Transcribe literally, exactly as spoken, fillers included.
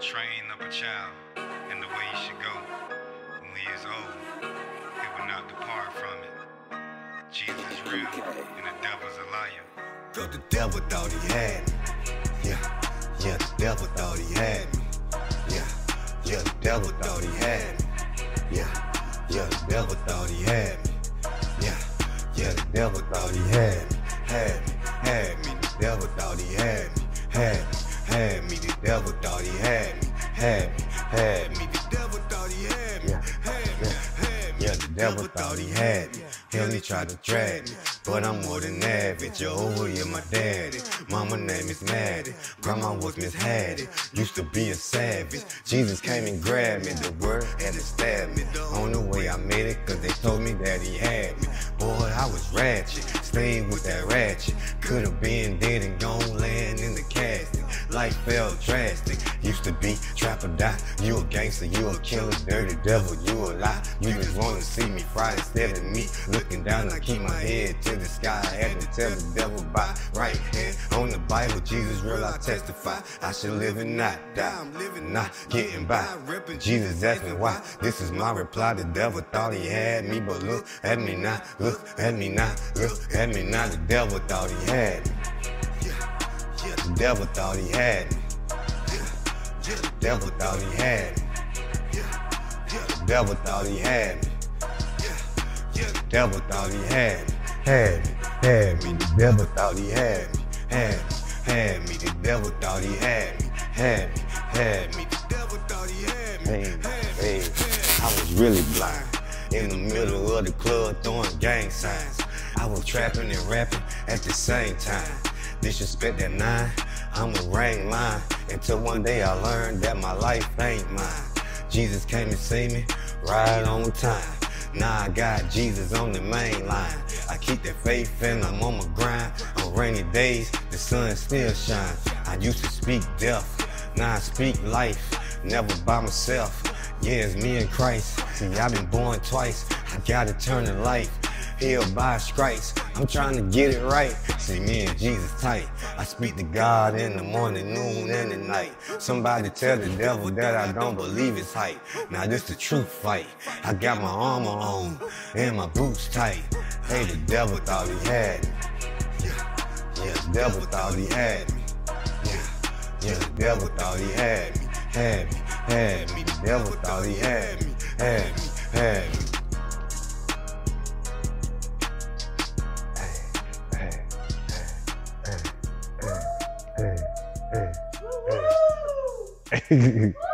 train up a child in the way he should go. When he is old, he will not depart from it. Jesus is real, and the devil's a liar. Cause the devil thought he had me. Yeah, yeah, the devil thought he had me. Yeah, yeah, the devil thought he had me. Yeah, yeah, the devil thought he had me. Yeah, yeah, the devil thought he had me. Had me, had me, the devil thought he had me. Had me, had me, the devil thought he had me. Had me, had me, the devil thought he had me. Had me, had me, yeah, the devil thought he had me. He only tried to drag me, but I'm more than average. Jehovah, you're my daddy. Mama name is Maddie. Grandma was Miss Hattie. Used to be a savage. Jesus came and grabbed me. The word had to stab me. On the way I made it, cause they told me that he had me. Boy, I was ratchet. Stayed with that ratchet. Could've been dead and gone laying in the casket. Life felt drastic. Used to be trap or die. You a gangster, you a killer, dirty devil, you a lie. You just wanna see me fry instead of me. Looking down, I keep my head to the sky. I had to tell the devil by right hand on the Bible, Jesus real, I testify. I should live and not die. I'm living, not getting by. Jesus asked me why. This is my reply. The devil thought he had me, but look at me now. Look at me now. Look at me now. The devil thought he had me. Yeah, the devil thought he had me. Yeah, the devil thought he had me. Yeah, the devil thought he had me. Yeah, the devil thought he had me. Had me, had me. The devil thought he had me. Had me, had me. The devil thought he had me. Had me, had me. The devil thought he had me. Hey, hey, I was really blind. In the middle of the club throwing gang signs. I was trapping and rapping at the same time. Disrespect that nine, I'ma rain mine. Until one day I learned that my life ain't mine. Jesus came and see me right on time. Now I got Jesus on the main line. I keep that faith and I'm on my grind. On rainy days, the sun still shines. I used to speak death, now I speak life. Never by myself, yeah, it's me and Christ. See, I've been born twice, I got eternal life. Healed by stripes, I'm trying to get it right. See, me and Jesus tight. I speak to God in the morning, noon, and the night. Somebody tell the devil that I don't believe his hype. Now this the truth fight. I got my armor on and my boots tight. Hey, the devil thought he had me. Yeah, yeah, the devil thought he had me. Yeah, yeah, the devil thought he had me. Had me, had me. The devil thought he had me. Had me, had me. Hey, hey, hey, hey.